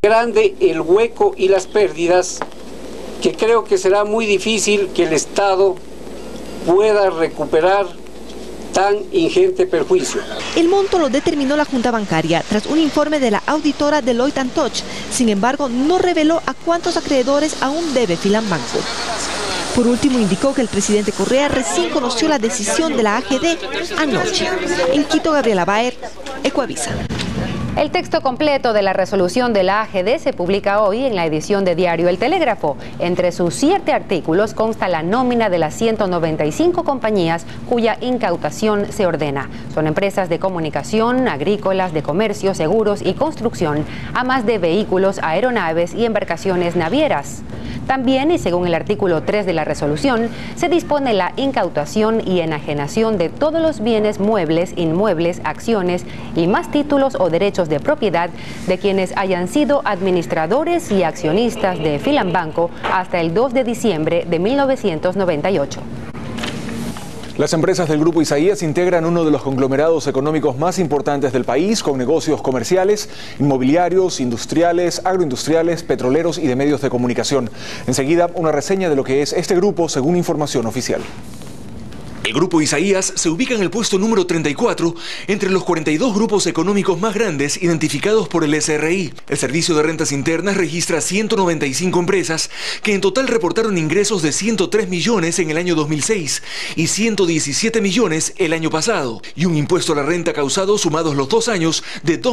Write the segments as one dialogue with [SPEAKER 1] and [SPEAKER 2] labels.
[SPEAKER 1] Grande el hueco y las pérdidas que creo que será muy difícil que el Estado pueda recuperar tan ingente perjuicio.
[SPEAKER 2] El monto lo determinó la Junta Bancaria tras un informe de la auditora Deloitte & Touche. Sin embargo, no reveló a cuántos acreedores aún debe Filambanco. Por último, indicó que el presidente Correa recién conoció la decisión de la AGD anoche. En Quito, Gabriela Baer, Ecuavisa.
[SPEAKER 3] El texto completo de la resolución de la AGD se publica hoy en la edición de diario El Telégrafo. Entre sus 7 artículos consta la nómina de las 195 compañías cuya incautación se ordena. Son empresas de comunicación, agrícolas, de comercio, seguros y construcción, a más de vehículos, aeronaves y embarcaciones navieras. También, y según el artículo 3 de la resolución, se dispone la incautación y enajenación de todos los bienes muebles, inmuebles, acciones y más títulos o derechos de propiedad de quienes hayan sido administradores y accionistas de Filambanco hasta el 2 de diciembre de 1998.
[SPEAKER 4] Las empresas del Grupo Isaías integran uno de los conglomerados económicos más importantes del país, con negocios comerciales, inmobiliarios, industriales, agroindustriales, petroleros y de medios de comunicación. Enseguida, una reseña de lo que es este grupo según información oficial.
[SPEAKER 5] El Grupo Isaías se ubica en el puesto número 34 entre los 42 grupos económicos más grandes identificados por el SRI. El Servicio de Rentas Internas registra 195 empresas que en total reportaron ingresos de 103 millones en el año 2006 y 117 millones el año pasado, y un impuesto a la renta causado sumados los 2 años de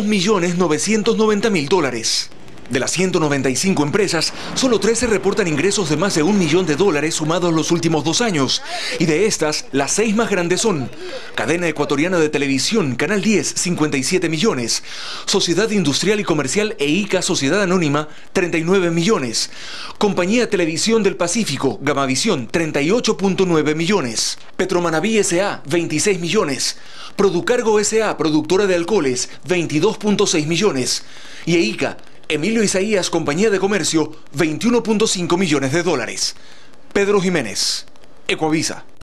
[SPEAKER 5] $2.990.000. De las 195 empresas, solo 13 reportan ingresos de más de $1 millón sumados los últimos 2 años. Y de estas, las 6 más grandes son Cadena Ecuatoriana de Televisión, Canal 10, 57 millones. Sociedad Industrial y Comercial EICA Sociedad Anónima, 39 millones. Compañía Televisión del Pacífico, Gamavisión, 38.9 millones. Petromanaví S.A., 26 millones. Producargo S.A., productora de alcoholes, 22.6 millones. Y EICA, Emilio Isaías, Compañía de Comercio, $21.5 millones. Pedro Jiménez, Ecuavisa.